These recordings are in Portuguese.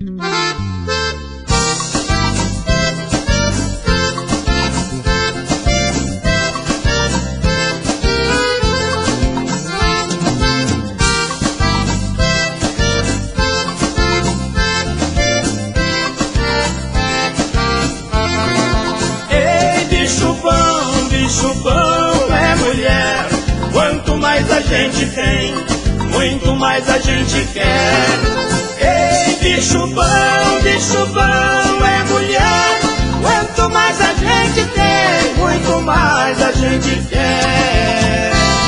Bicho bom é mulher. Quanto mais a gente tem, muito mais a gente quer. Ei, bicho bom é mulher. Quanto mais a gente tem, muito mais a gente quer.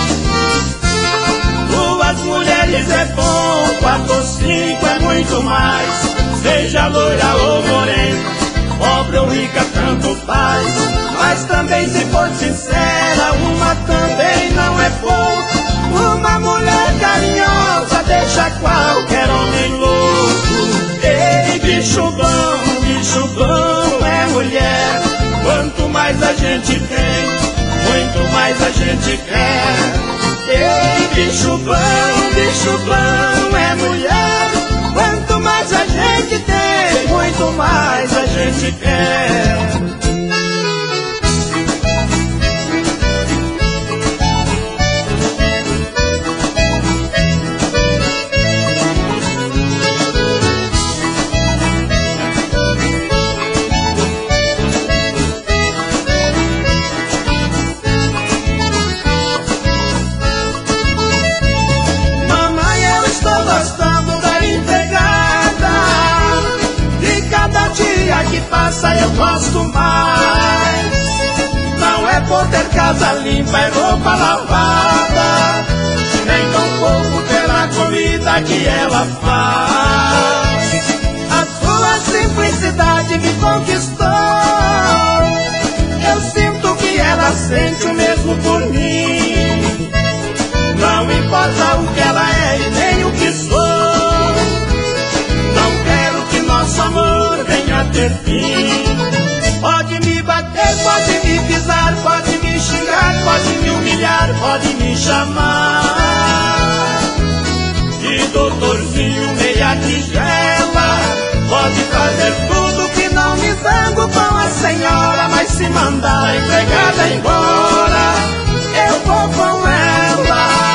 Duas mulheres é bom, 4 ou 5 é muito mais. Seja loira ou morena, pobre ou rica, tanto faz. Mas também, se for sincera, uma também não é pouco. Uma mulher carinhosa deixa qualquer homem louco. Ei, bicho bom é mulher. Quanto mais a gente tem, muito mais a gente quer. Ei, bicho bom é mulher. Quanto mais a gente tem, muito mais a gente quer. Que passa eu gosto mais. Não é por ter casa limpa e roupa lavada, nem tão pouco pela comida que ela faz. A sua simplicidade me conquistou. Eu sinto que ela sente o mesmo por mim. Não importa o que ela é e nem o que sou, não quero que nosso amor venha a ter fim. Pode me bater, pode me pisar, pode me xingar, pode me humilhar, pode me chamar de doutorzinho meia tigela. Pode fazer tudo que não me zango com a senhora, mas se mandar a empregada embora, eu vou com ela.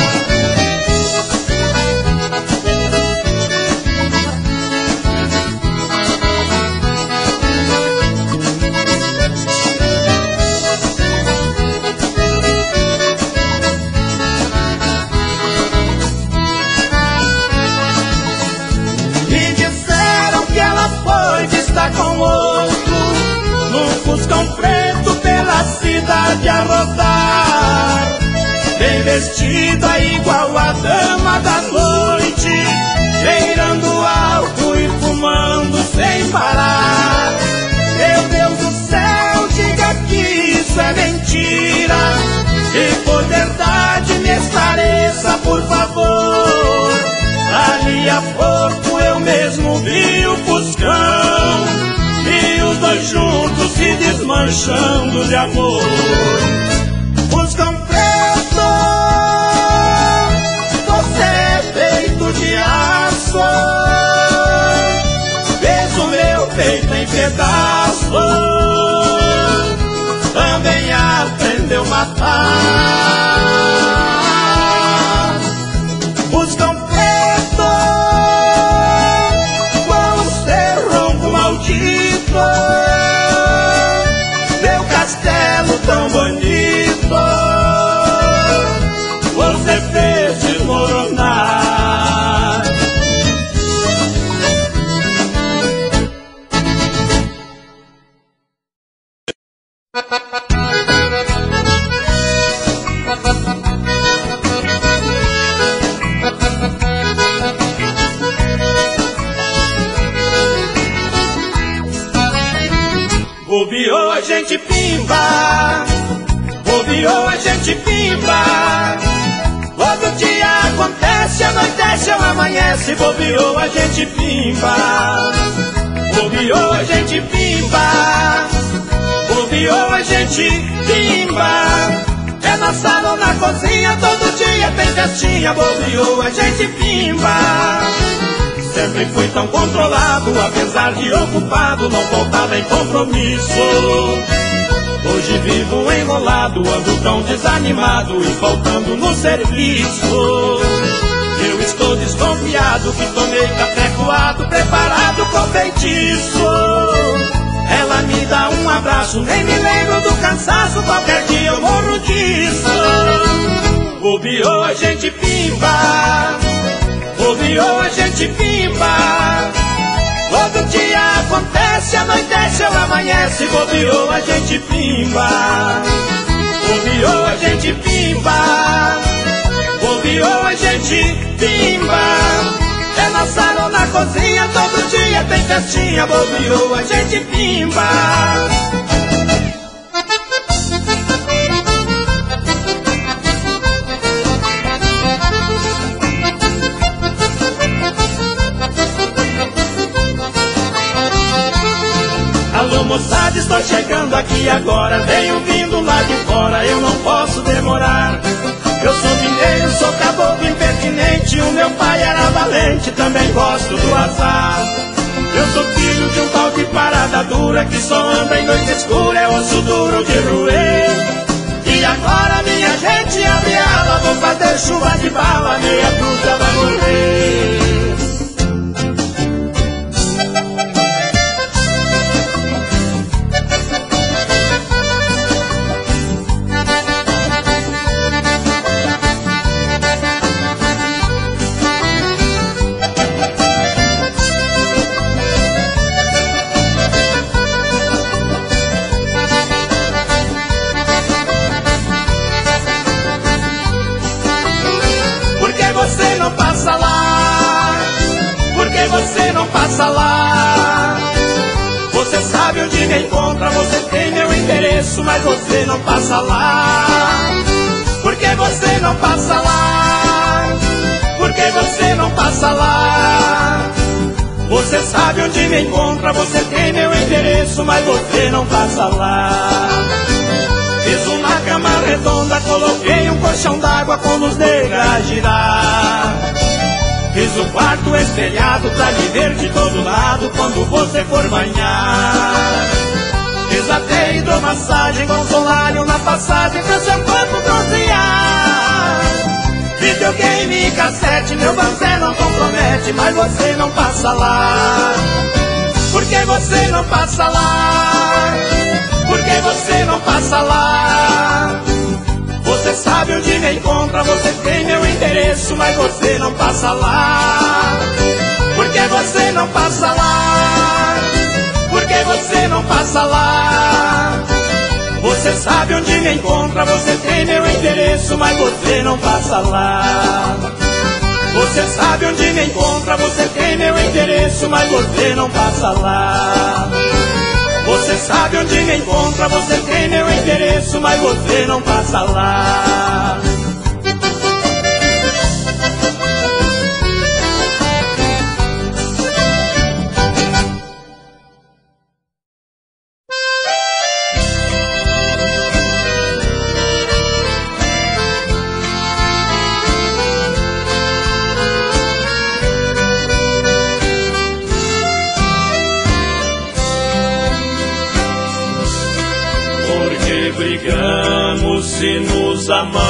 Está com outro num fuscão preto pela cidade a rodar, bem vestida igual a dama da noite, cheirando álcool e fumando sem parar. Meu Deus do céu, diga que isso é mentira. Se for verdade, me esclareça, por favor. Ali a pouco eu mesmo vi o fuscão e os dois juntos se desmanchando de amor. Fuscão preto, você é feito de aço, fez o meu peito em pedaços, também aprendeu a matar. Fuscão meu castelo tão bonito, você fez desmoronar. Bobeou a gente pimba, bobeou a gente pimba. Todo dia acontece, anoitece ou amanhece. Bobeou a gente pimba, bobeou a gente pimba, bobeou a gente pimba. É na sala ou na cozinha, todo dia tem festinha. Bobeou a gente pimba. Sempre fui tão controlado, apesar de ocupado, não faltava em compromisso. Hoje vivo enrolado, ando tão desanimado e faltando no serviço. Eu estou desconfiado que tomei café coado, preparado com feitiço. Ela me dá um abraço, nem me lembro do cansaço, qualquer dia eu morro disso. Bobeou, a gente pimba, bobeou, a gente pimba. Todo dia acontece, anoitece ou amanhece. Bobeou, a gente pimba, bobeou, a gente pimba, bobeou, a gente pimba. É na sala ou na cozinha, todo dia tem festinha. Bobeou, a gente pimba. Alô moçada, estou chegando aqui agora. Venho vindo lá de fora, eu não posso demorar. Eu sou mineiro, sou caboclo impertinente. O meu pai era valente, também gosto do azar. Eu sou filho de um pau de parada dura, que só anda em noite escura, é osso duro de roer. E agora minha gente abre ala, vou fazer chuva de bala, meia dúzia vai morrer. Você não passa lá. Você sabe onde me encontra, você tem meu endereço, mas você não passa lá. Por que você não passa lá? Por que você não passa lá? Você sabe onde me encontra, você tem meu endereço, mas você não passa lá. Fiz uma cama redonda, coloquei um colchão d'água com luz negra a girar. Fiz o quarto espelhado pra me ver de todo lado quando você for banhar. Fiz até hidromassagem com solário na passagem pra seu corpo bronzear. Videogame e cassete, meu banzé não compromete, mas você não passa lá. Por que você não passa lá? Por que você não passa lá? Você sabe onde me encontra, você tem meu endereço, mas você não passa lá. Por que você não passa lá? Por que você não passa lá? Você sabe onde me encontra, você tem meu endereço, mas você não passa lá. Você sabe onde me encontra, você tem meu endereço, mas você não passa lá. Você sabe onde me encontra, você tem meu endereço, mas você não passa lá. Brigamos se nos amamos.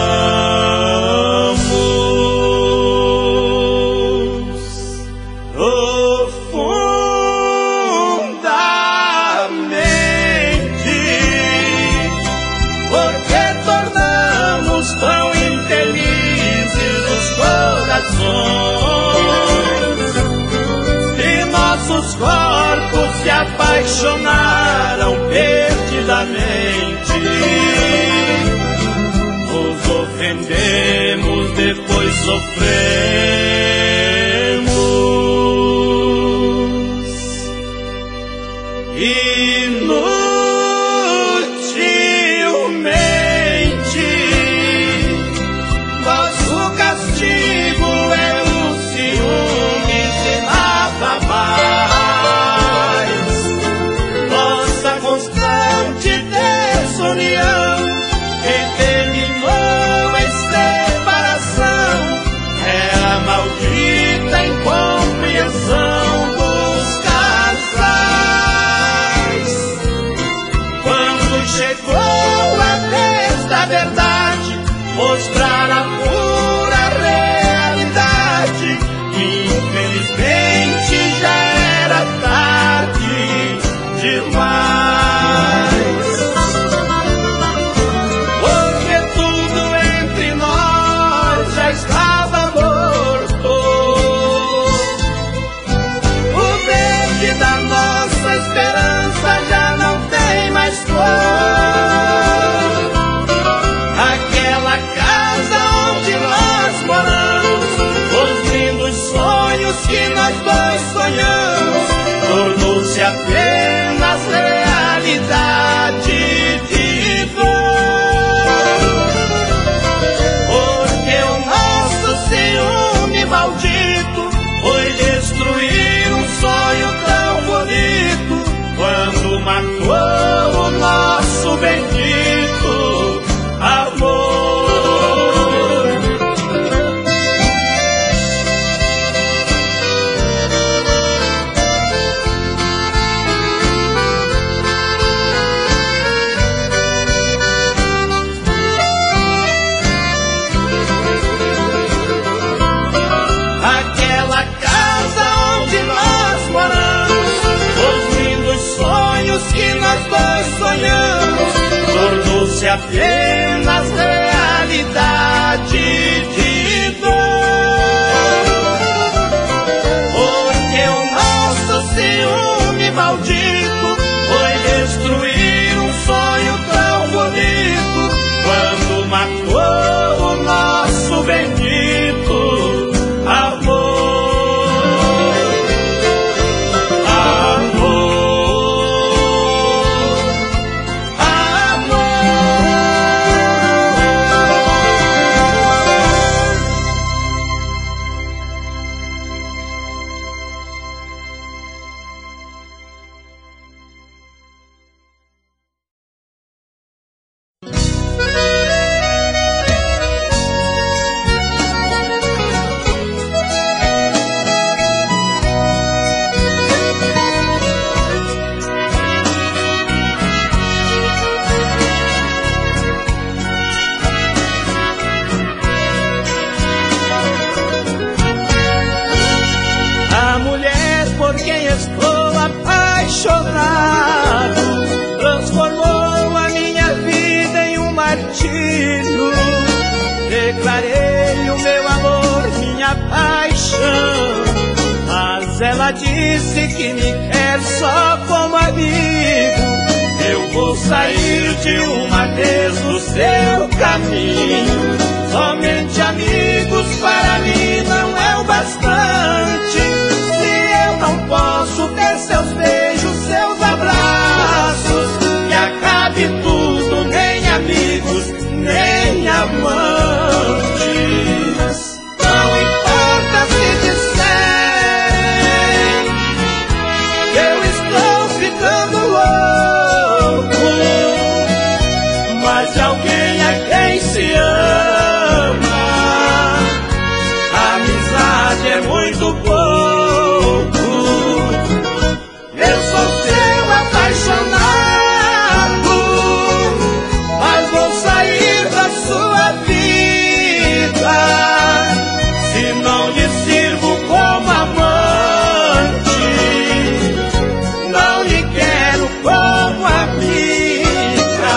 Profundamente, porque tornamos tão infelizes os corações e nossos corpos se apaixonaram perdidamente. Nos ofendemos, depois sofremos. Inutilmente, nosso castigo é o ciúmes e nada mais. Nossa constante desunião que terminou em separação é a maldita dois sonhamos tornou-se apenas realidade de dor. Porque o nosso ciúme maldito foi destruir um sonho tão bonito, quando matou o nosso bendito amor. Aquela casa onde nós moramos, os lindos sonhos que nós dois sonhamos, tornou-se apenas realidade de dor. Porque o nosso ciúme maldito foi destruir um sonho tão bonito, quando matou o nosso bendito amor. Estou apaixonado, transformou a minha vida em um martírio. Declarei o meu amor, minha paixão, mas ela disse que me quer só como amigo. Eu vou sair de uma vez do seu caminho. Somente amigos para mim não é o bastante. Não posso ter seus beijos, seus abraços, e acabe tudo, nem amigos, nem amantes. Não importa se disserem que eu estou ficando louco, mas alguém a quem se ama, a amizade é muito pouco. Apaixonado, mas vou sair da sua vida. Se não lhe sirvo como amante, não lhe quero como amiga.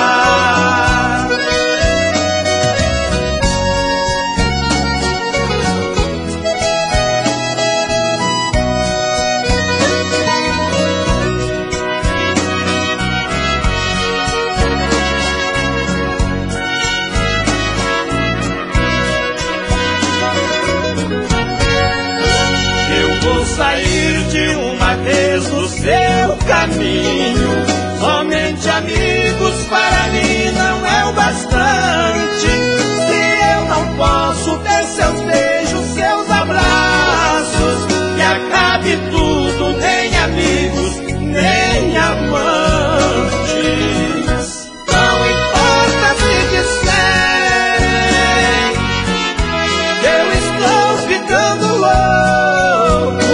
Sair de uma vez do seu caminho. Somente amigos para mim não é o bastante. Se eu não posso ter seus beijos, seus abraços, que acabe tudo, nem amigos, nem amantes. Não importa se disserem que eu estou ficando louco,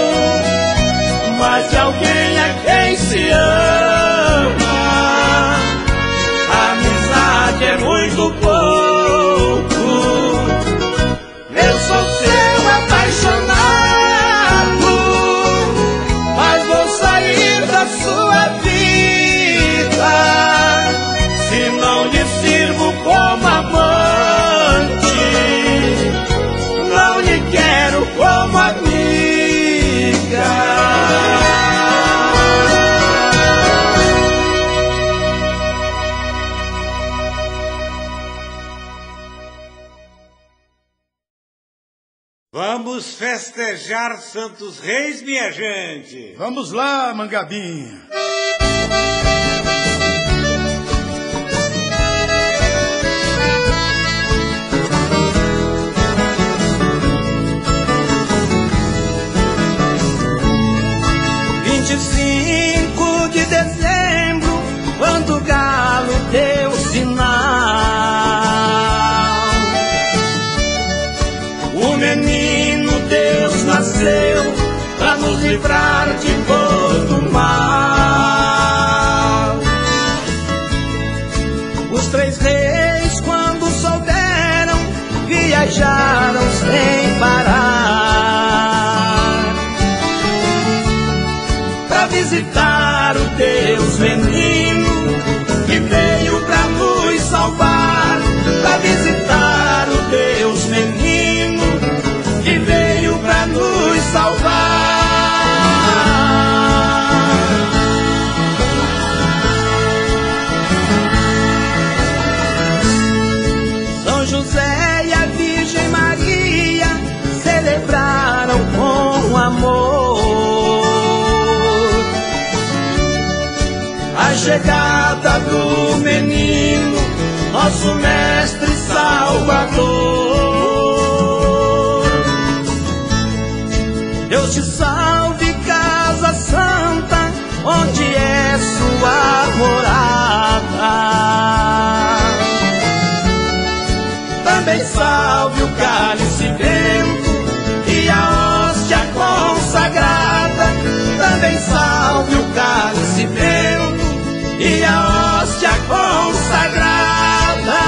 mas alguém a quem se ama, a amizade é muito pouco. Eu sou seu apaixonado, mas vou sair da sua vida. Se não lhe sirvo como amante, não lhe quero como amiga. Vamos festejar Santos Reis, minha gente. Vamos lá, Mangabinha. De dezembro, quando o galo deu sinal, o menino Deus nasceu pra nos livrar de todo mal. Os três reis, quando souberam, viajaram sem parar pra visitar o Deus menino que veio pra nos salvar, pra visitar o Deus menino que veio pra nos salvar. São José e a Virgem Maria celebraram com amor a chegada do menino, nosso mestre salvador. Deus te salve, casa santa, onde é sua morada. Também salve o cálice bento e a hóstia consagrada. Também salve o cálice bento e a hóstia consagrada.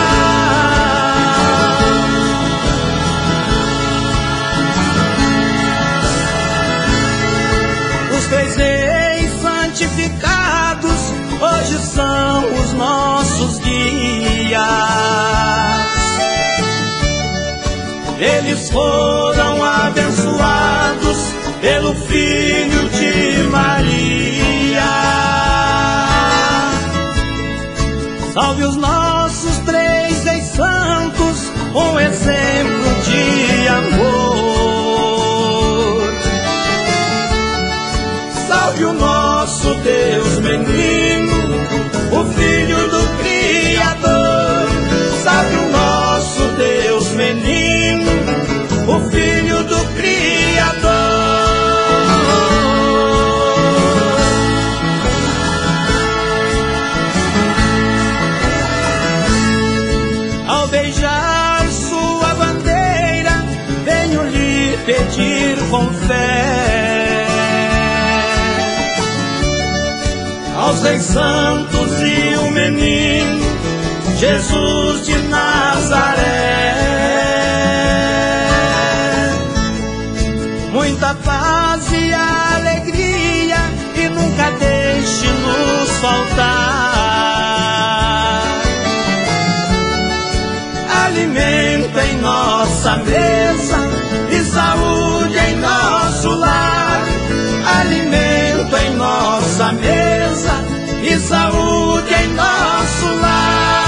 Os três reis santificados hoje são os nossos guias. Eles foram abençoados pelo Filho de Maria. Salve os nossos três reis santos, um exemplo de amor. Salve o nosso Deus menino, o Filho do Criador. Salve o nosso Deus menino, o Filho do Criador. Ao beijar sua bandeira, venho lhe pedir com fé. Aos reis santos e o menino, Jesus de Nazaré. Muita paz e alegria, e nunca deixe-nos faltar. Alimento em nossa mesa e saúde em nosso lar. Alimento em nossa mesa e saúde em nosso lar.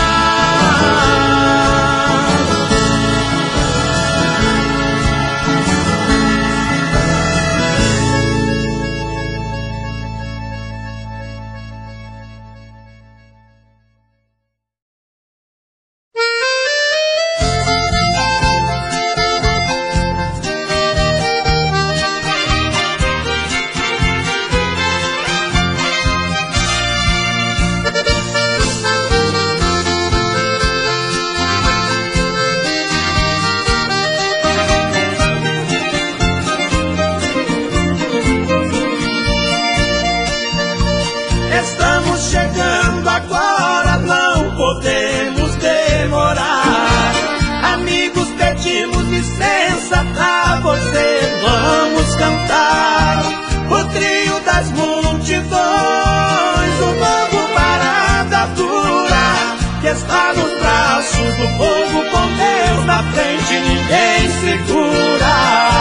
Está nos braços do povo, com Deus na frente ninguém segura.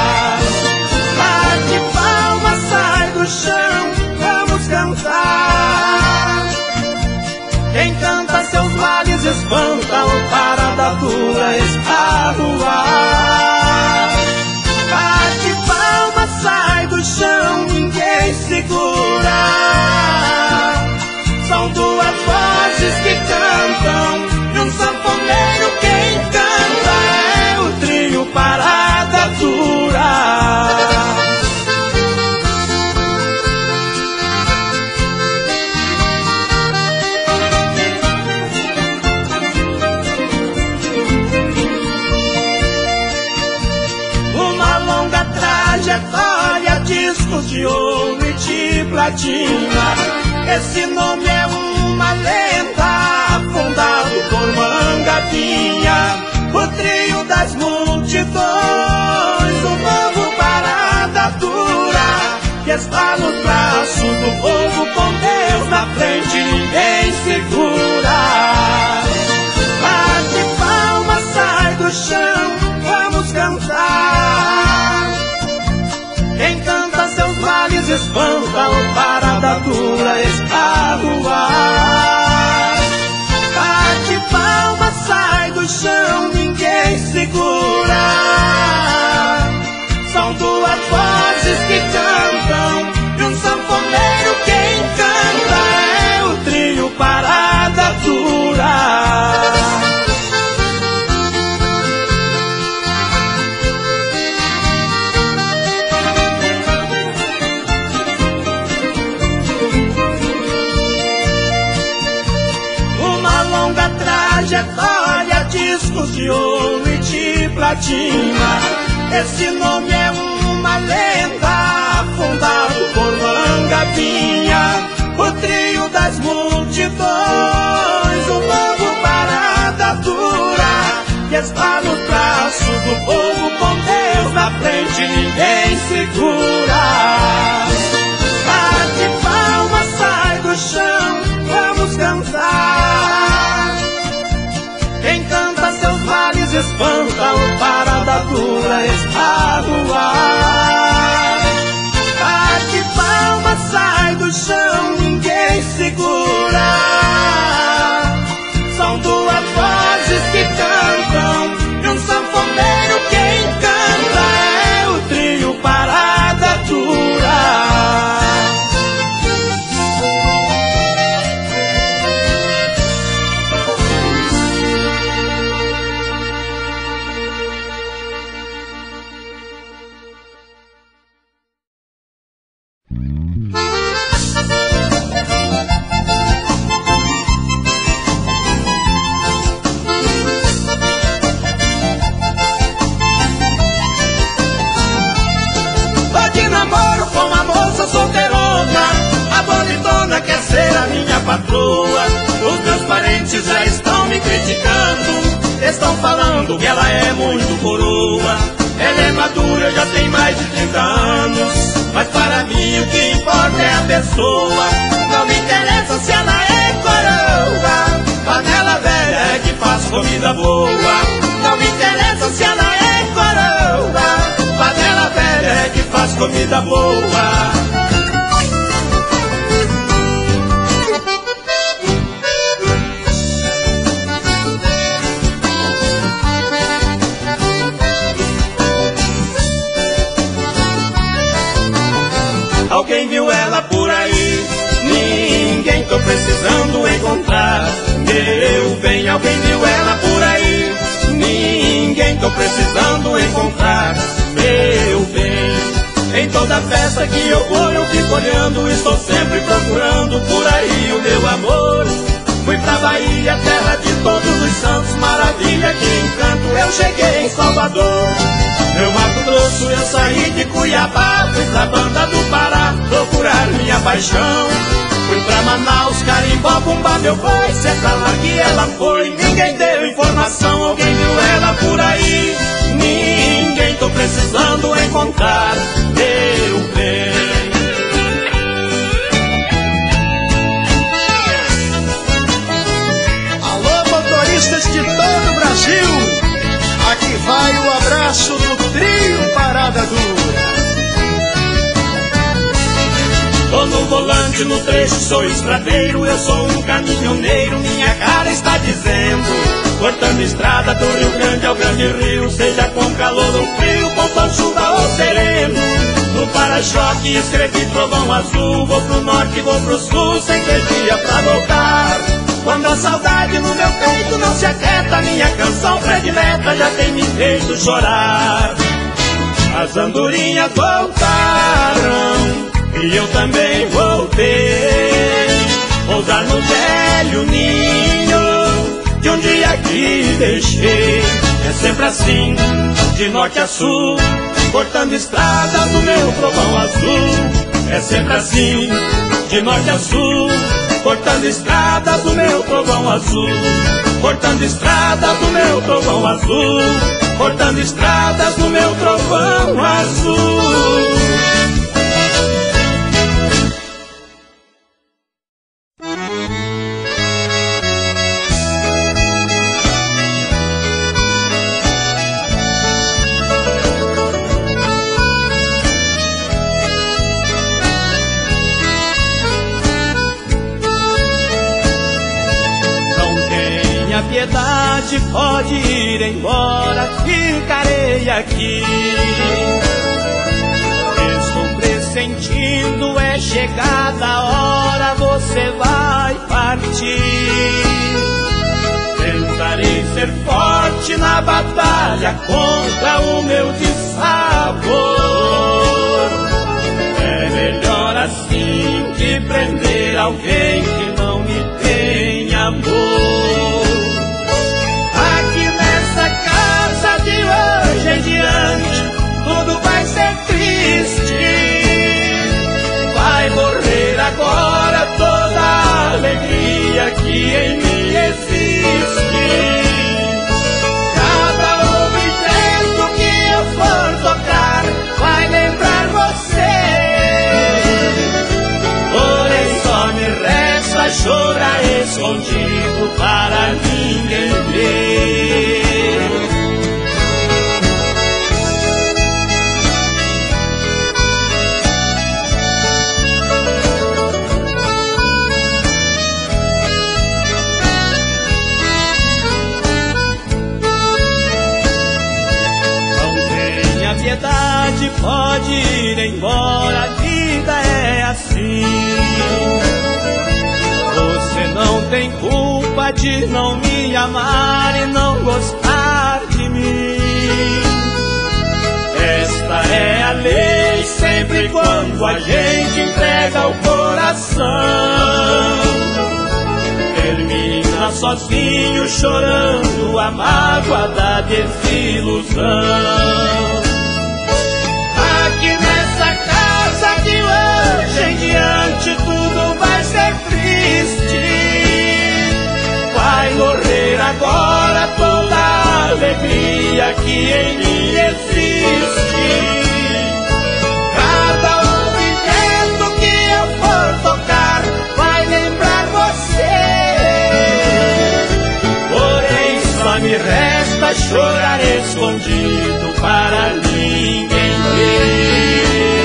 Bate palma, sai do chão, vamos cantar. Quem canta seus males espanta, o parada dura está no ar. discos de ouro e de platina. Esse nome é uma lenda, fundado por Mangabeira, o trio das multidões, o novo Parada Dura, que está no traço do povo, com Deus na frente ninguém segura. Bate palma, sai do chão, vamos cantar. Quem canta seus males espanta, o Parada Dura está no ar. Bate palma, sai do chão, ninguém segura. São duas vozes que cantam, e um sanfoneiro quem canta é o trio Parada Dura. Trajetória, discos de ouro e de platina. Esse nome é uma lenda, fundado por Mangabeira, o trio das multidões, o novo Parada Dura, que está no traço do povo, com Deus na frente ninguém segura. Bate palma, sai do chão, vamos cantar. Quem canta seus males espanta, o Parada Dura está no ar. Bate palma, sai do chão, ninguém segura. São duas vozes que cantam, e um sanfoneiro quem canta é o trio Parada Dura. Quer ser a minha patroa. Os meus parentes já estão me criticando, estão falando que ela é muito coroa. Ela é madura, já tem mais de 30 anos, mas para mim o que importa é a pessoa. Não me interessa se ela é coroa, panela velha é que faz comida boa. Não me interessa se ela é coroa, panela velha é que faz comida boa. Alguém viu ela por aí? Ninguém, tô precisando encontrar. Meu bem, alguém viu ela por aí? Ninguém, tô precisando encontrar. Meu bem, em toda festa que eu vou eu fico olhando, estou sempre procurando por aí o meu amor. Fui pra Bahia, terra de todos os santos, maravilha, que encanto, eu cheguei em Salvador. Meu Mato Grosso, eu saí de Cuiabá, fui pra Banda do Pará procurar minha paixão. Fui pra Manaus, Carimbó, Bumbá, meu pai, se é pra lá que ela foi, ninguém deu informação. Alguém viu ela por aí? Ninguém, tô precisando encontrar. Meu bem, alô, motoristas de todo o Brasil, aqui vai o abraço do trio Parada Dura. tô no volante, no trecho, sou estradeiro, eu sou um caminhoneiro, minha cara está dizendo, cortando estrada do Rio Grande ao Grande Rio, seja com calor ou frio, com sol, chuva ou sereno. No para-choque escrevi trovão azul, vou pro norte, vou pro sul, sem ter dia pra voltar. Quando a saudade no meu peito não se aquieta, minha canção predileta já tem me feito chorar. As andorinhas voltaram e eu também voltei, pousar no velho ninho de um dia que deixei. É sempre assim, de norte a sul, cortando estradas no meu trovão azul. sempre assim, de norte a sul, cortando estradas do meu trovão azul, cortando estradas do meu trovão azul, cortando estradas do meu trovão azul. Piedade, pode ir embora, ficarei aqui. Estou pressentindo, é chegada a hora, você vai partir. Tentarei ser forte na batalha contra o meu dissabor. É melhor assim que prender alguém que não me tem amor. De hoje em diante, tudo vai ser triste. Vai morrer agora toda a alegria que em mim existe. Cada objeto que eu for tocar vai lembrar você. Porém só me resta chorar escondido para ninguém ver. Pode ir embora, a vida é assim. Você não tem culpa de não me amar e não gostar de mim. Esta é a lei, sempre quando a gente entrega o coração. Termina sozinho, chorando a mágoa da desilusão. De hoje em diante tudo vai ser triste. Vai morrer agora toda a alegria que em mim existe. Cada objeto que eu for tocar vai lembrar você. Porém só me resta chorar escondido para ninguém ver.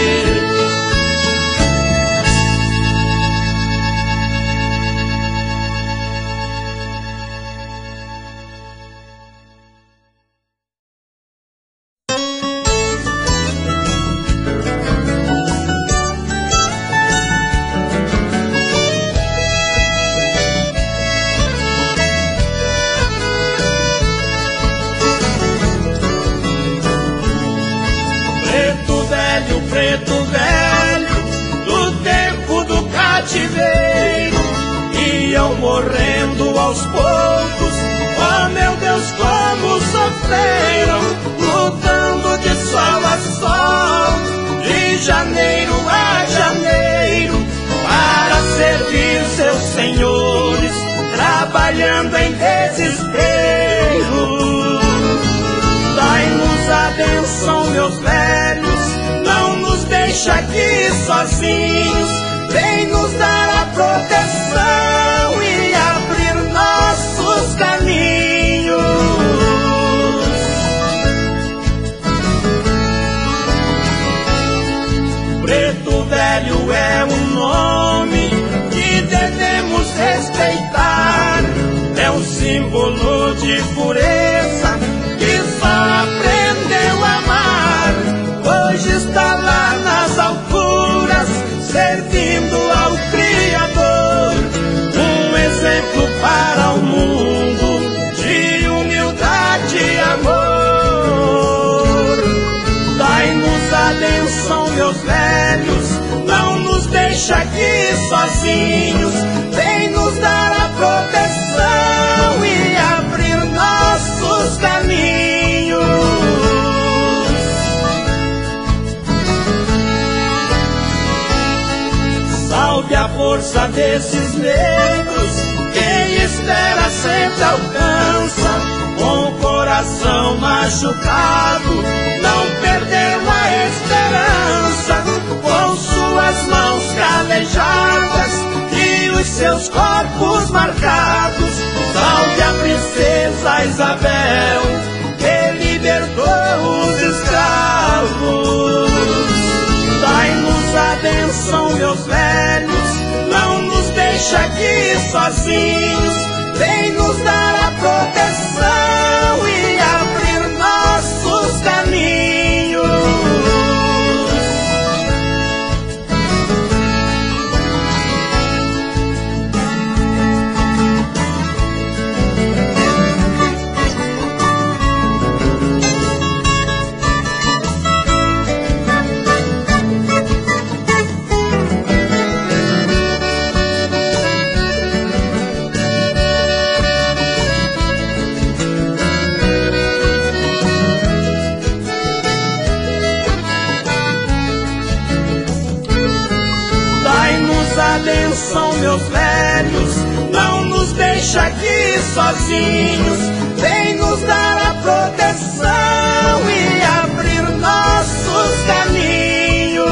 Morrendo aos poucos, oh meu Deus, como sofreram, lutando de sol a sol, de janeiro a janeiro, para servir seus senhores, trabalhando em desespero. Dai-nos a benção, meus velhos, não nos deixa aqui sozinhos, vem nos dar a proteção e abrir nossos caminhos. Preto Velho é um nome que devemos respeitar, é um símbolo de pureza que só aprendeu a amar. Hoje está lá nas alturas, servindo ao Criador, um exemplo para o mundo de humildade e amor. Dai-nos a benção, meus velhos, não nos deixa aqui sozinhos, vem nos dar a proteção e abrir nossos caminhos. salve a força desses negros. Quem espera sempre alcança, com o coração machucado, não perdendo a esperança. Com suas mãos calejadas e os seus corpos marcados, salve a princesa Isabel, que libertou os escravos. Dai-nos a benção, meus velhos, não nos deixa aqui sozinhos. Vem nos dar a proteção e abrir nossos caminhos. Atenção, meus velhos, não nos deixa aqui sozinhos. Vem nos dar a proteção e abrir nossos caminhos.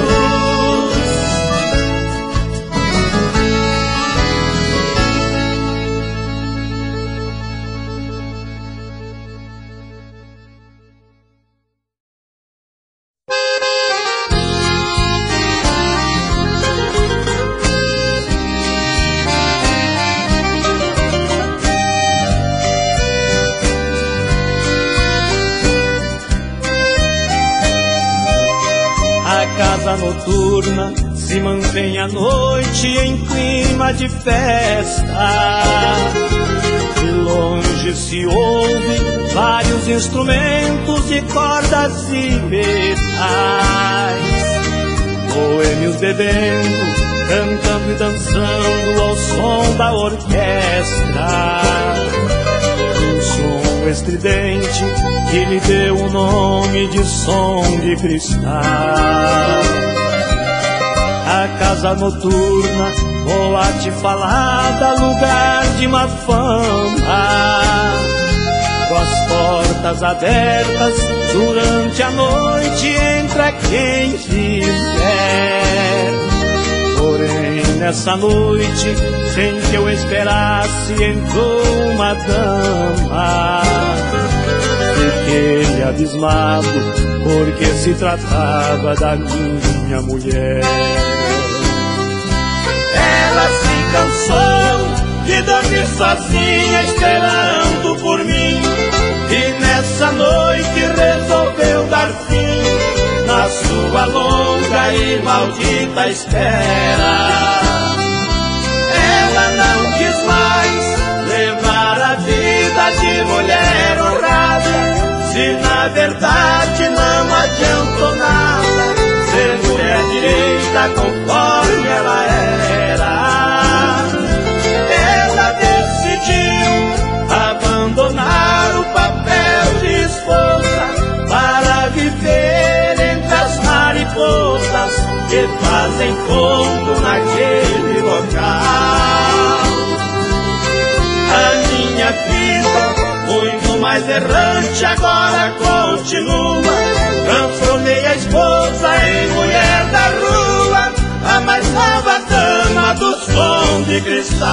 Noturna se mantém à noite em clima de festa. De longe se ouve vários instrumentos de cordas e metais, boêmios bebendo, cantando e dançando ao som da orquestra. Um som estridente que lhe deu o nome de som de cristal. A casa noturna, boate falada, lugar de má fama, com as portas abertas durante a noite entra quem quiser. Porém nessa noite, sem que eu esperasse, entrou uma dama. Fiquei abismado, porque se tratava da minha mulher. Ela se cansou de dormir sozinha esperando por mim, e nessa noite resolveu dar fim na sua longa e maldita espera. Ela não quis mais levar a vida de mulher honrada, se na verdade não adiantou nada ser mulher direita conforme ela era. Ela decidiu abandonar o papel de esposa para viver entre as mariposas que fazem fogo naquele local. A minha vida, muito mais errante, agora continua. Transformei a esposa em mulher da rua, a mais nova dama do som de cristal.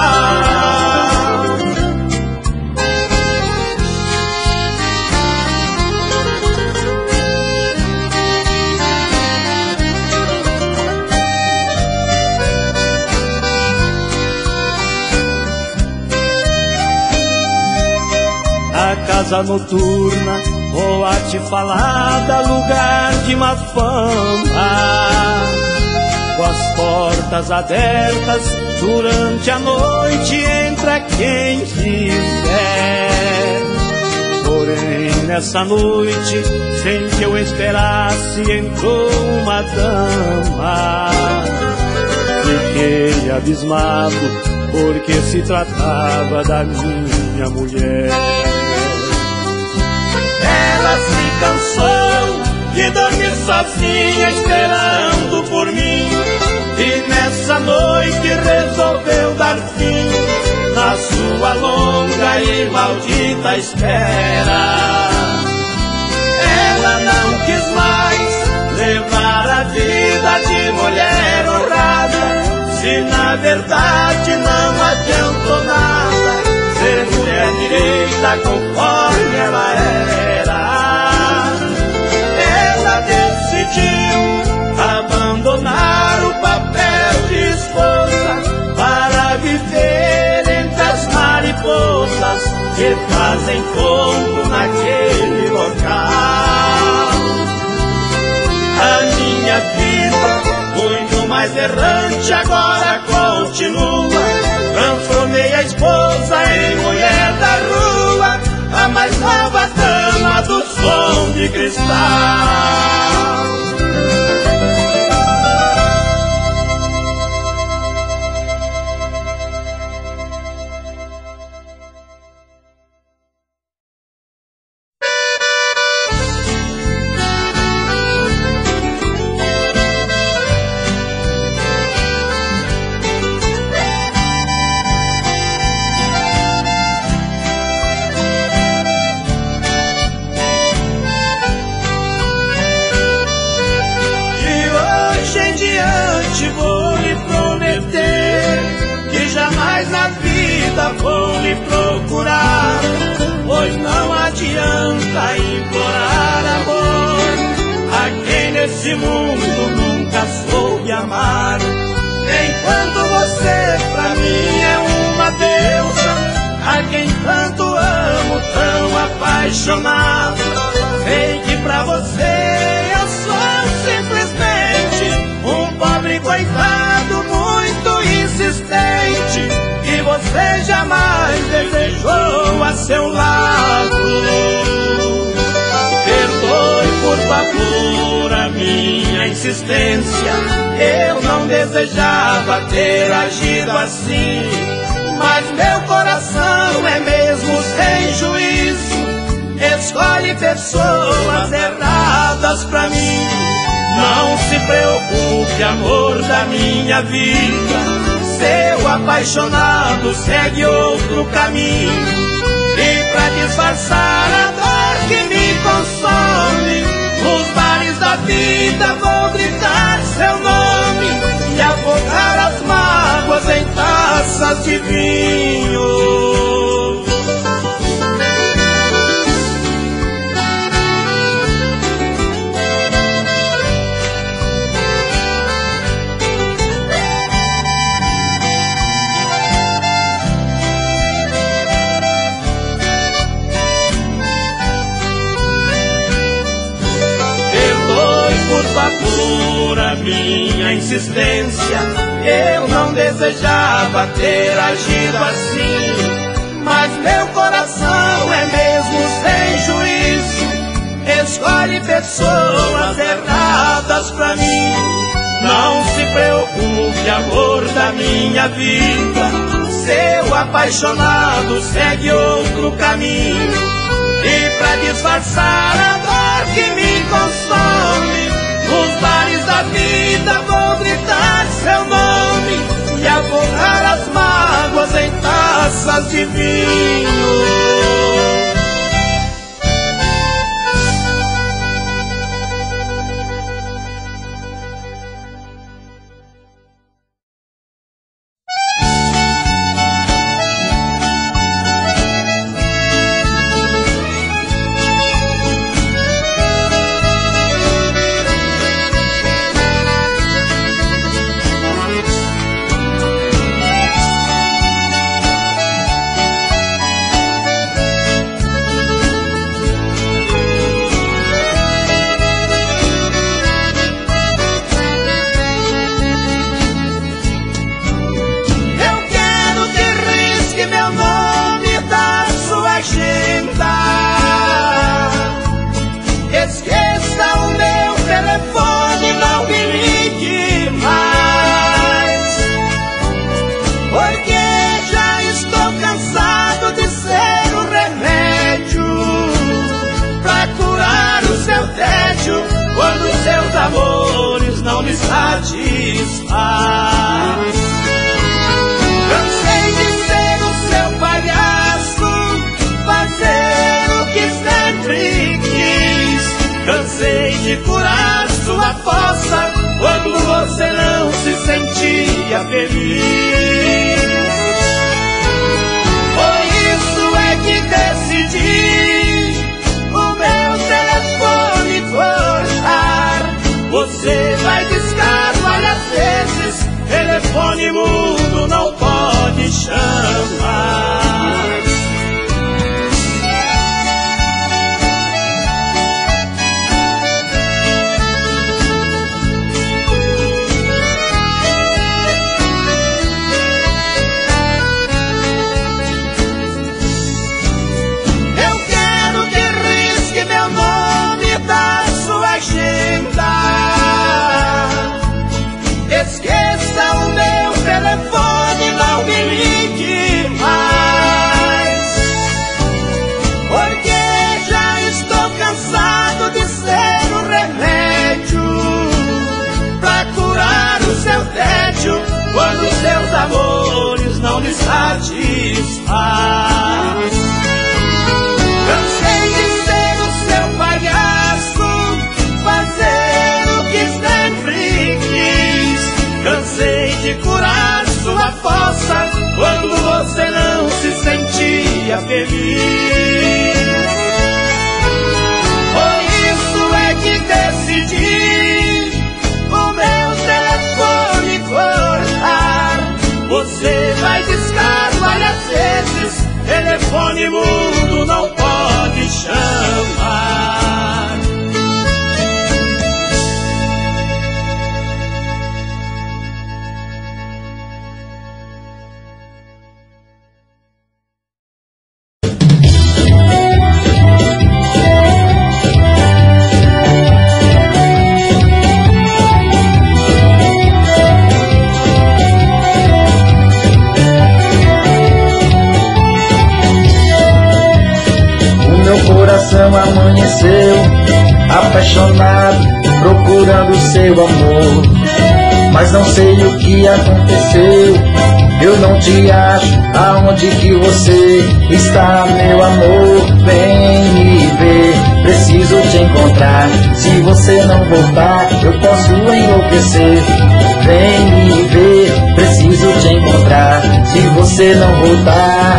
A casa noturna, boate falada, lugar de má fama, com as portas abertas durante a noite entra quem quiser. Porém nessa noite, sem que eu esperasse, entrou uma dama. Fiquei abismado, porque se tratava da minha mulher. Ela se cansou de dormir sozinha esperando por mim, e nessa noite maldita espera. Ela não quis mais levar a vida de mulher honrada, se na verdade não adiantou nada ser mulher direita conforme ela era. Ela decidiu abandonar o papel de esposa para viver entre as mariposas que fazem fogo naquele local. A minha vida, muito mais errante, agora continua. Transformei a esposa em mulher da rua, a mais nova dama do som de cristal. Vou lhe procurar, pois não adianta implorar amor a quem nesse mundo nunca soube amar. Enquanto você pra mim é uma deusa, a quem tanto amo, tão apaixonado, sei que pra você eu sou simplesmente um pobre coitado muito insistente, que você jamais desejou a seu lado. Perdoe, por favor, a minha insistência, eu não desejava ter agido assim, mas meu coração é mesmo sem juízo, escolhe pessoas erradas pra mim. Não se preocupe, amor da minha vida, seu apaixonado segue outro caminho. E pra disfarçar a dor que me consome, nos bares da vida vou gritar seu nome e afogar as mágoas em taças de vinho. Por a minha insistência, eu não desejava ter agido assim, mas meu coração é mesmo sem juízo, escolhe pessoas erradas pra mim. Não se preocupe, amor da minha vida, seu apaixonado segue outro caminho. E pra disfarçar a dor que me consome, nos bares da vida vou gritar seu nome e afogar as mágoas em taças de vinho. Amores não me satisfaz. Cansei de ser o seu palhaço, sentia feliz. Por isso é que decidi o meu telefone cortar. Você vai discar várias vezes, telefone mudo não pode chamar. Esqueça o meu telefone, não me ligue mais, porque já estou cansado de ser o remédio pra curar o seu tédio quando seus amores não lhe satisfaz. Cansei de ser o seu palhaço, fazer o que sempre quis. Cansei de curar sua fossa quando você não se sentia feliz. Por isso é que decidi o meu telefone cortar. Você vai discar várias vezes, telefone mudo não pode chamar. Amanheceu apaixonado, procurando seu amor, mas não sei o que aconteceu. Eu não te acho, aonde que você está, meu amor? Vem me ver, preciso te encontrar. Se você não voltar, eu posso enlouquecer. Vem me ver, preciso te encontrar. Se você não voltar,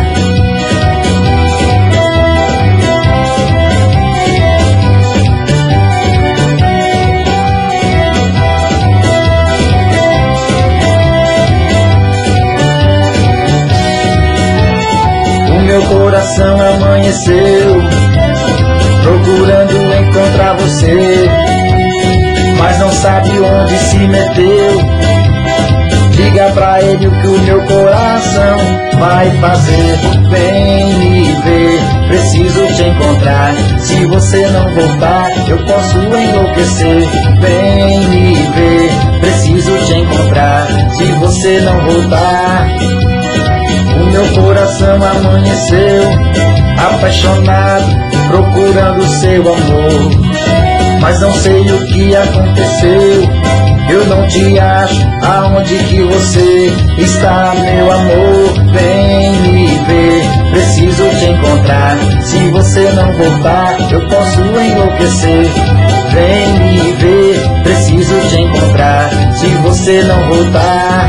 meu coração amanheceu procurando encontrar você, mas não sabe onde se meteu. Diga pra ele o que o meu coração vai fazer. Vem me ver, preciso te encontrar. Se você não voltar, eu posso enlouquecer. Vem me ver, preciso te encontrar. Se você não voltar, o meu coração amanheceu apaixonado, procurando seu amor, mas não sei o que aconteceu. Eu não te acho, aonde que você está, meu amor? Vem me ver, preciso te encontrar. Se você não voltar, eu posso enlouquecer. Vem me ver, preciso te encontrar. Se você não voltar,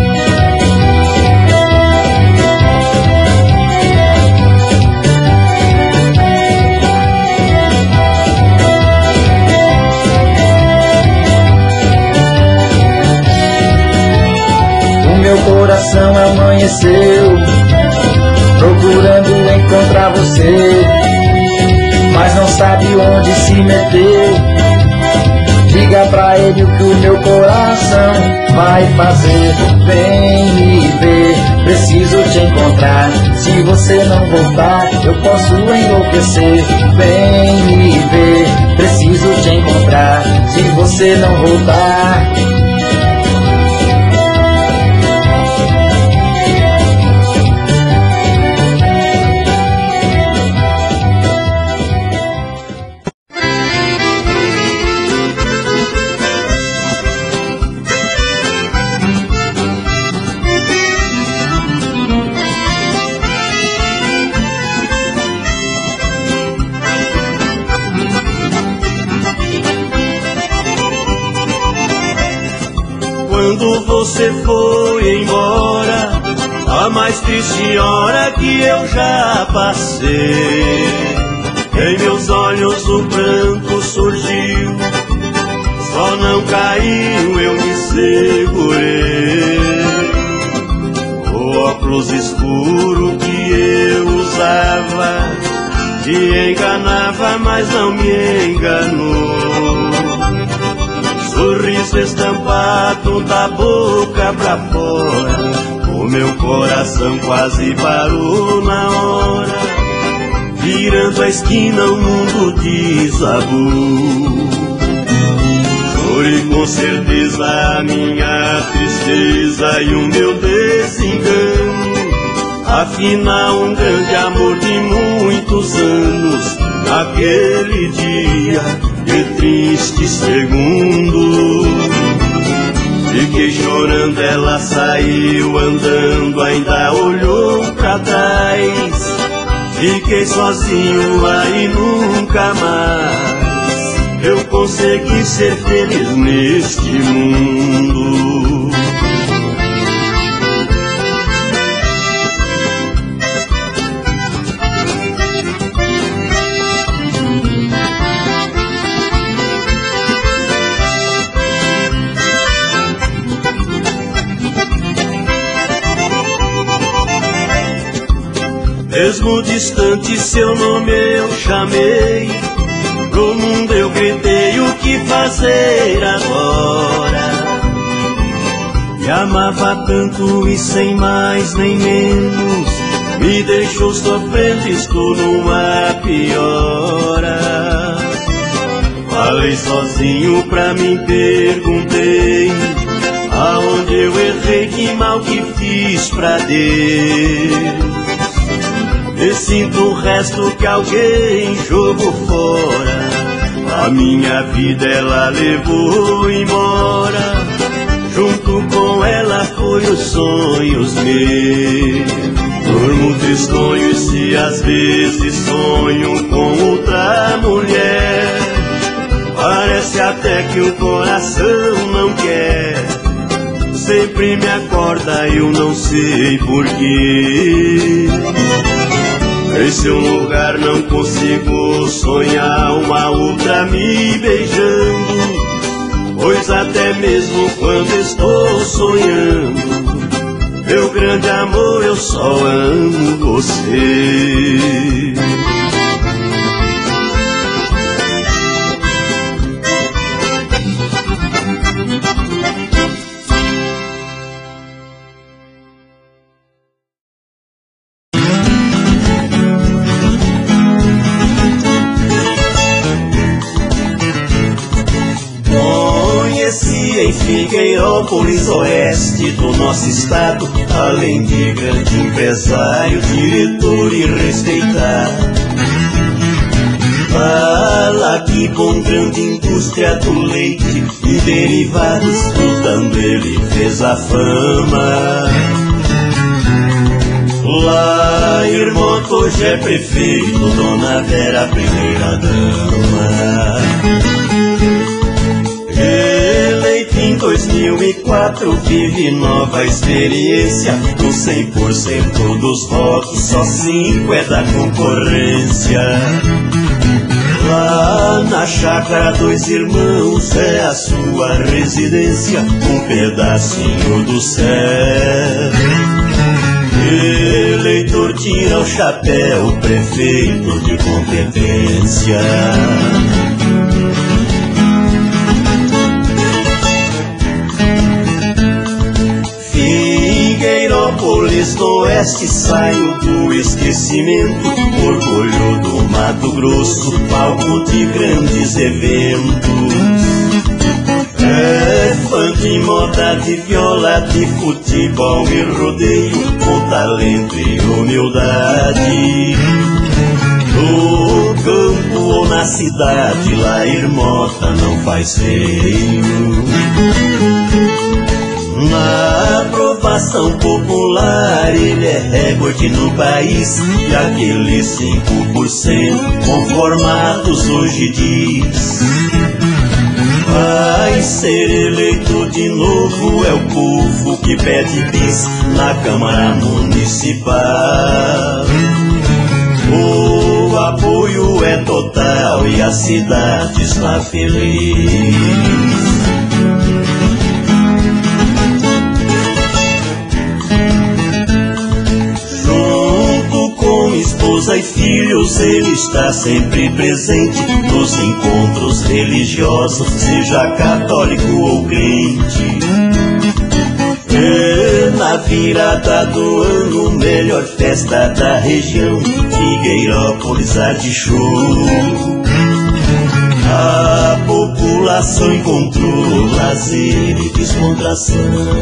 meu coração amanheceu procurando encontrar você, mas não sabe onde se meteu. Diga pra ele o que o meu coração vai fazer. Vem me ver, preciso te encontrar. Se você não voltar, eu posso enlouquecer. Vem me ver, preciso te encontrar. Se você não voltar, quando você foi embora, a mais triste hora que eu já passei. Em meus olhos o pranto surgiu, só não caiu, eu me segurei. O óculos escuro que eu usava te enganava, mas não me enganou. Sorriso estampado da boca pra fora, o meu coração quase parou na hora. Virando a esquina o mundo desabou. Chorei com certeza a minha tristeza e o meu desengano. Afinal um grande amor de muitos anos, naquele dia de triste segundo. Fiquei chorando, ela saiu andando, ainda olhou pra trás. Fiquei sozinho lá e nunca mais eu consegui ser feliz neste mundo. Mesmo distante seu nome eu chamei, pro mundo eu gritei o que fazer agora. Me amava tanto e sem mais nem menos, me deixou sofrendo, estou numa piora. Falei sozinho pra mim, perguntei aonde eu errei, que mal que fiz pra Deus. E sinto o resto que alguém jogou fora, a minha vida ela levou embora. Junto com ela foi os sonhos meus. Durmo tristonho e se às vezes sonho com outra mulher, parece até que o coração não quer. Sempre me acorda, eu não sei porquê. Em seu lugar não consigo sonhar uma outra me beijando, pois até mesmo quando estou sonhando, meu grande amor, eu só amo você. Em Figueirópolis, oeste do nosso estado, além de grande empresário, diretor e respeitado, fala que com grande indústria do leite e derivados, frutando ele fez a fama. Lá Irmota hoje é prefeito, Dona Vera primeira dama. Em 2004 vive nova experiência, dos 100% dos votos, só 5 é da concorrência. Lá na chácara Dois Irmãos é a sua residência, um pedacinho do céu. Eleitor tira o chapéu, prefeito de competência. Figueirópolis do oeste saiu do esquecimento, orgulho do Mato Grosso, palco de grandes eventos. É funk, moda de viola, de futebol e rodeio, com talento e humildade. No campo ou na cidade, lá Irmota não faz feio. Na aprovação popular ele é recorde no país, e aqueles 5% conformados hoje diz: Vai ser eleito de novo, é o povo que pede bis na Câmara Municipal. O apoio é total e a cidade está feliz. Esposa e filhos, ele está sempre presente nos encontros religiosos, seja católico ou crente. É na virada do ano, melhor festa da região, Figueirópolis Arte Show. A população encontrou lazer e descontração.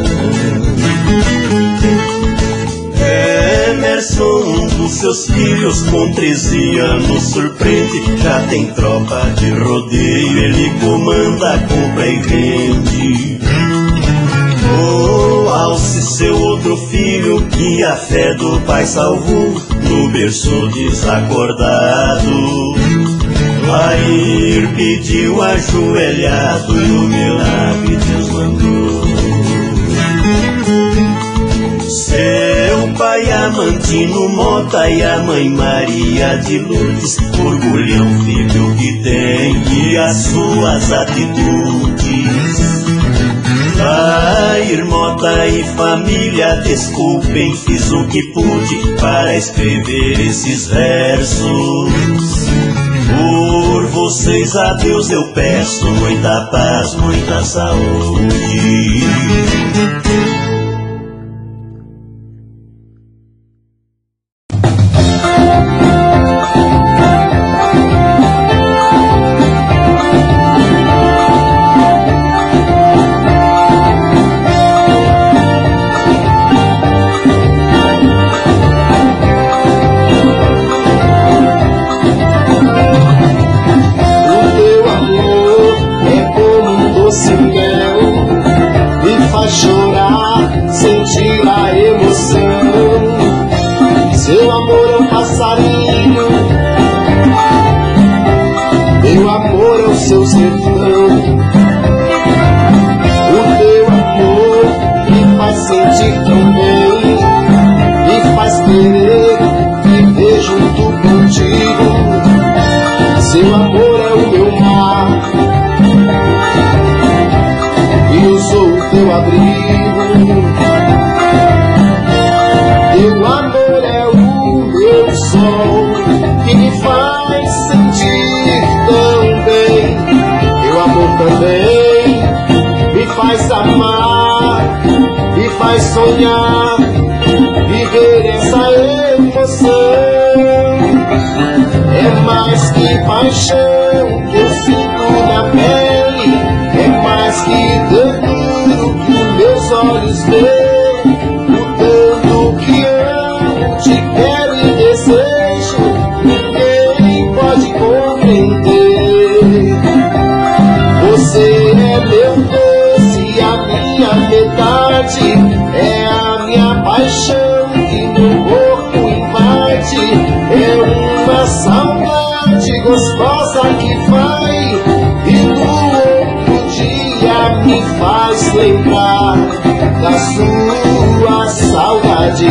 Emerson, um dos seus filhos, com 13 anos surpreende. Já tem tropa de rodeio, ele comanda, compra e vende. O Alce, seu outro filho, que a fé do pai salvou, no berço desacordado. Jair pediu ajoelhado e o milagre Deus mandou. Seu pai Amantino Mota e a mãe Maria de Lourdes orgulham o filho que tem e as suas atitudes. Jair Mota e família, desculpem, fiz o que pude para escrever esses versos. Por vocês a Deus eu peço muita paz, muita saúde. Sonhar, viver essa emoção. É mais que paixão que eu sinto na pele, é mais que ternura que meus olhos veem. O tanto que amo, te quero e desejo, ninguém pode compreender. Você é meu doce, a minha metade, é a minha paixão que meu corpo invade. É uma saudade gostosa que vai e no outro dia me faz lembrar da sua saudade.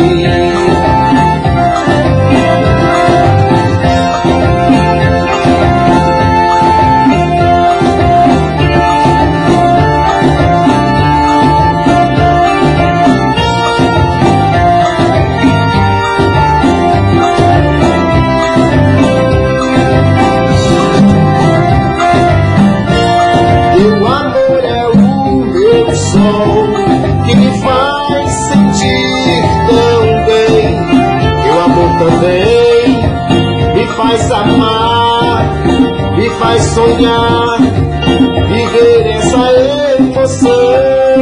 Que me faz sentir tão bem. Teu amor também me faz amar, me faz sonhar, viver essa emoção.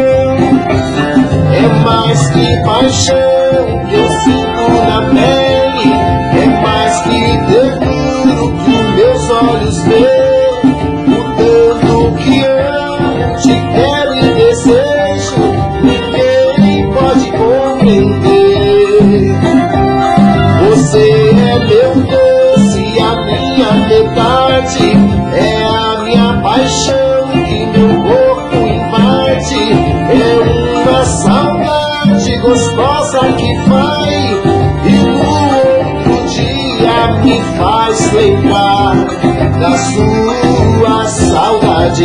É mais que paixão que eu sinto na pele, é mais que ternura que meus olhos veem. O tanto que amo, te quero e desejo, ninguém pode compreender. Você é meu doce, a minha metade, é a minha paixão que meu da sua saudade.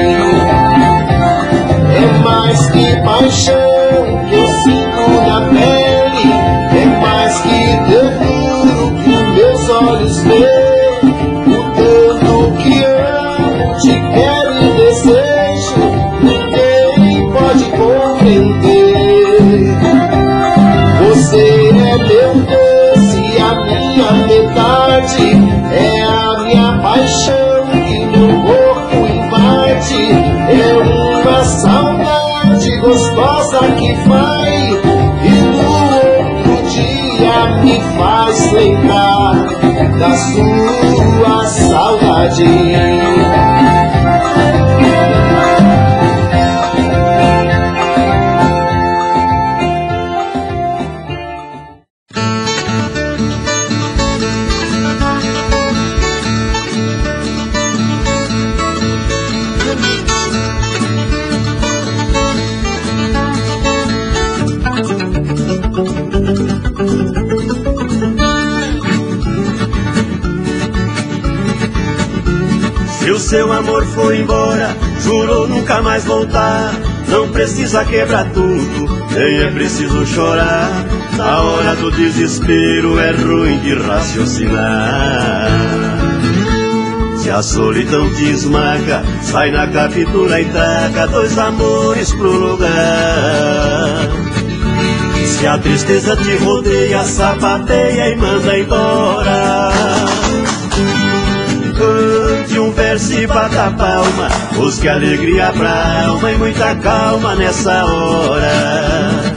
É mais que paixão que eu sinto na pele, é mais que ternura que meus olhos veem, o tanto que amo, te quero e desejo, ninguém pode compreender. Você é meu doce, a minha metade, é a minha paixão que meu corpo invade, é uma saudade gostosa que vai e no outro dia me faz lembrar da sua saudade. Se o seu amor foi embora, jurou nunca mais voltar, não precisa quebrar tudo, nem é preciso chorar. Na hora do desespero é ruim de raciocinar. Se a solidão te esmaga, sai na captura e taca dois amores pro lugar. Se a tristeza te rodeia, sapateia e manda embora. Cante um verso e bata a palma, busque alegria pra alma e muita calma nessa hora.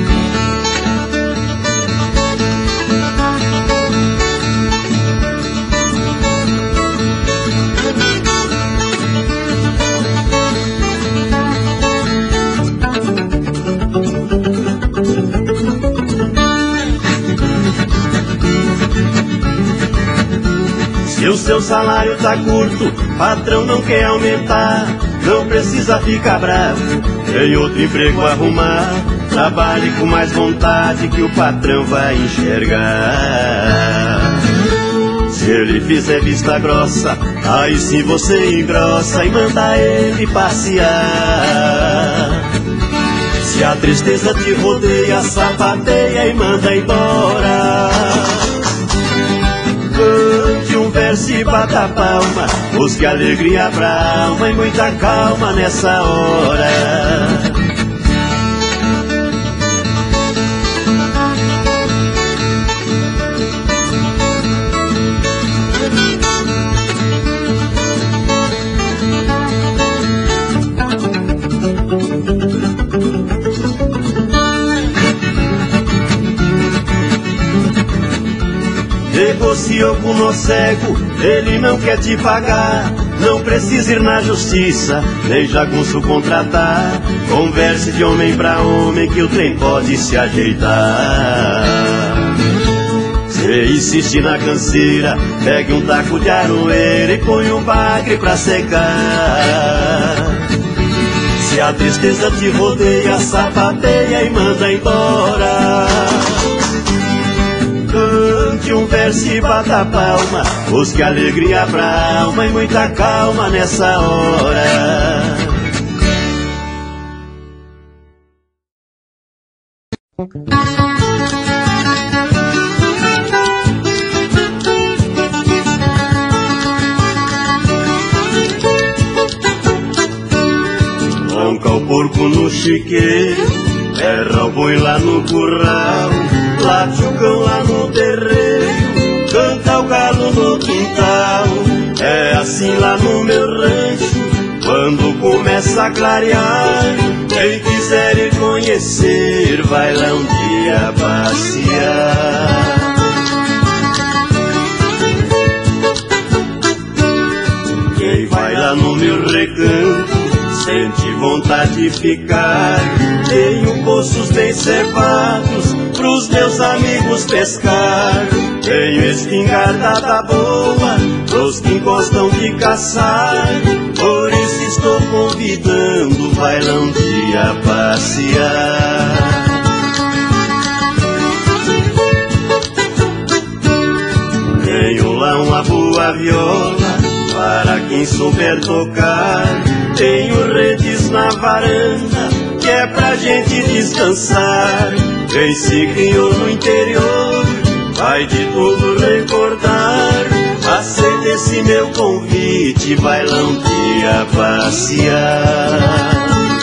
Se o seu salário tá curto, patrão não quer aumentar, não precisa ficar bravo, tem outro emprego a arrumar. Trabalhe com mais vontade que o patrão vai enxergar. Se ele fizer vista grossa, aí sim você engrossa e manda ele passear. Se a tristeza te rodeia, sapateia e manda embora. Cante um verso e bata a palma, busque alegria pra alma e muita calma nessa hora. Negociou com o cego, ele não quer te pagar, não precisa ir na justiça, nem jagunço contratar. Converse de homem pra homem que o trem pode se ajeitar. Se insiste na canseira, pegue um taco de aroeira e põe um bagre pra secar. Se a tristeza te rodeia, sapateia e manda embora. Cante um verso e bata a palma, busque alegria pra alma e muita calma nessa hora. Ronca o porco no chiqueiro, erra o boi lá no curral, late o cão lá no terreiro, canta o galo no quintal. É assim lá no meu rancho, quando começa a clarear. Quem quiser ir conhecer, vai lá um dia passear. Quem vai lá no meu recanto, sente vontade de ficar. Tenho poços bem cevados pros meus amigos pescar. Tenho espingarda boa pros que gostam de caçar. Por isso estou convidando, vai lá um dia passear. Tenho lá uma boa viola, quem souber tocar. Tenho redes na varanda, que é pra gente descansar. Quem se criou no interior vai de tudo recordar. Aceita esse meu convite, bailão dia passear.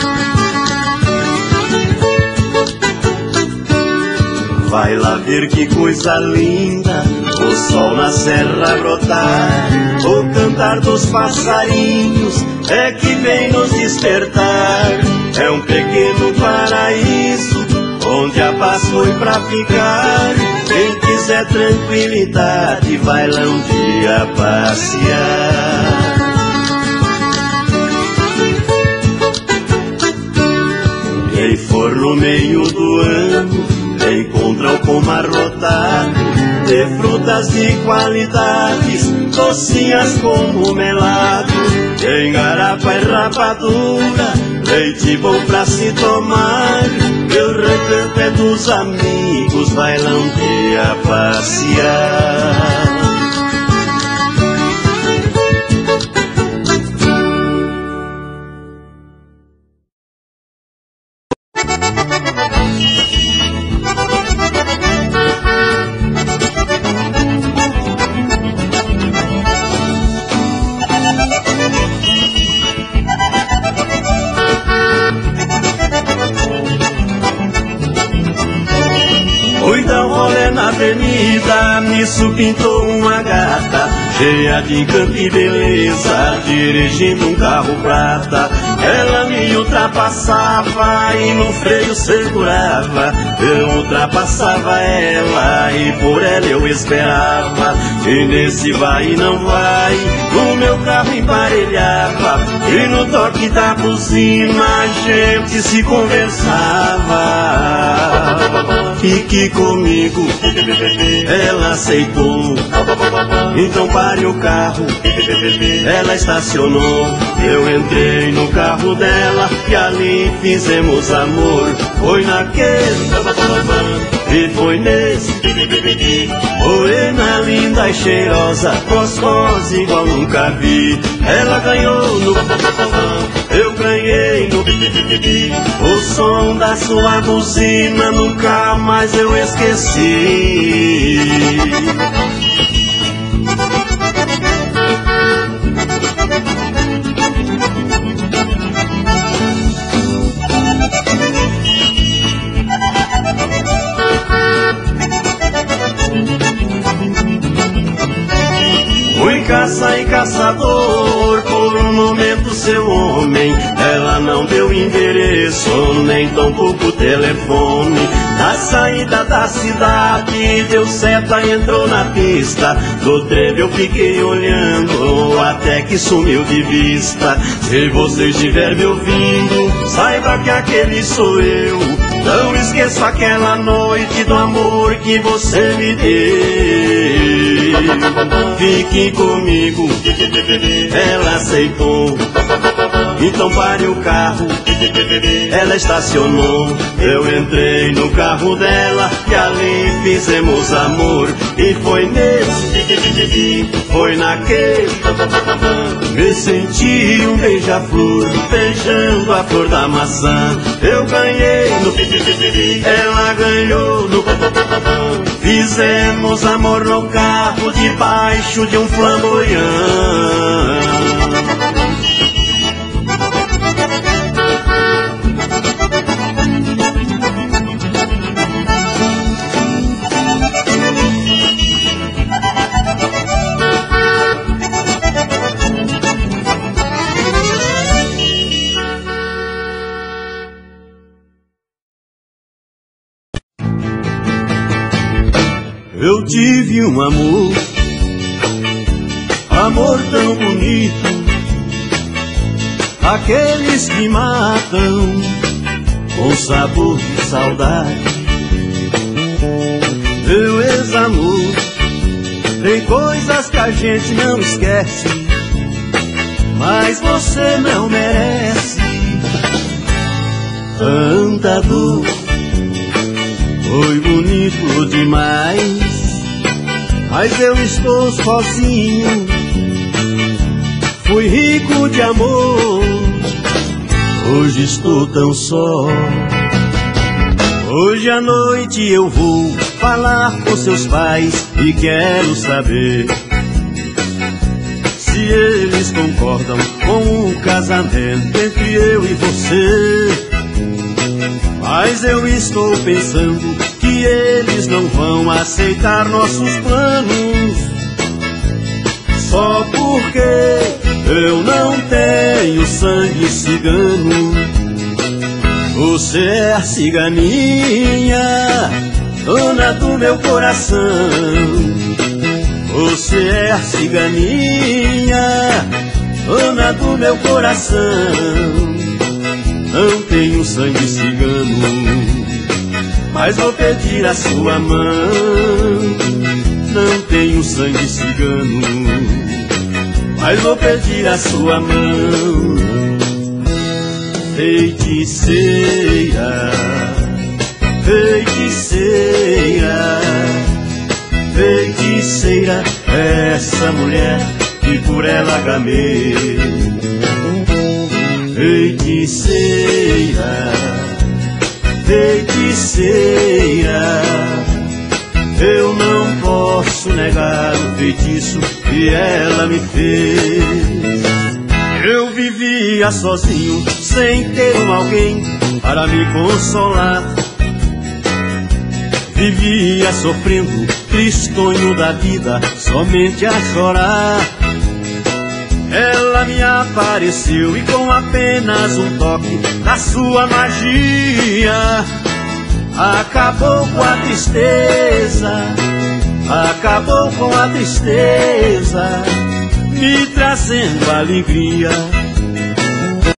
Vai lá ver que coisa linda, o sol na serra brotar. O cantar dos passarinhos é que vem nos despertar. É um pequeno paraíso, onde a paz foi pra ficar. Quem quiser tranquilidade, vai lá um dia passear. Quem for no meio do ano, encontra o pomar lotado de frutas de qualidades, docinhas como melado. Tem garapa e rapadura, leite bom pra se tomar. Meu recanto é dos amigos, vai lá um dia passear. Nisso pintou uma gata, cheia de canto e beleza, dirigindo um carro prata. Ela me ultrapassava e no freio segurava. Eu ultrapassava ela e por ela eu esperava. E nesse vai e não vai, o meu carro emparelhava. E no toque da buzina a gente se conversava. Fique comigo, ela aceitou. Então pare o carro, ela estacionou. Eu entrei no carro dela e ali fizemos amor. Foi naquele e foi nesse. Morena linda e cheirosa, gostosa igual nunca vi. Ela ganhou no eu ganhei no o som da sua buzina nunca mais eu esqueci. Fui caça e caçador, por um momento seu homem. Ela não deu endereço, nem tampouco telefone. Na saída da cidade, deu seta, entrou na pista. Do trem eu fiquei olhando, até que sumiu de vista. Se você estiver me ouvindo, saiba que aquele sou eu. Não esqueça aquela noite do amor que você me deu. Fique comigo, ela aceitou. Então pare o carro, ela estacionou. Eu entrei no carro dela e ali fizemos amor. E foi nesse, foi naquele. Me senti um beija-flor, beijando a flor da maçã. Eu ganhei no ela ganhou no fizemos amor no carro debaixo de um flamboyant. Eu tive um amor, amor tão bonito, aqueles que matam com sabor de saudade. Meu ex-amor, tem coisas que a gente não esquece, mas você não merece tanta dor. Foi bonito demais, mas eu estou sozinho. Fui rico de amor, hoje estou tão só. Hoje à noite eu vou falar com seus pais e quero saber se eles concordam com o casamento entre eu e você. Mas eu estou pensando que eles não vão aceitar nossos planos, só porque eu não tenho sangue cigano. Você é a ciganinha, dona do meu coração. Você é a ciganinha, dona do meu coração. Não tenho sangue cigano, mas vou pedir a sua mão. Não tenho sangue cigano, mas vou pedir a sua mão. Feiticeira, feiticeira, feiticeira, essa mulher que por ela gamei. Feiticeira, feiticeira, eu não posso negar o feitiço que ela me fez. Eu vivia sozinho, sem ter alguém para me consolar. Vivia sofrendo, tristonho da vida, somente a chorar. Ela me apareceu e com apenas um toque da sua magia acabou com a tristeza, acabou com a tristeza, me trazendo alegria.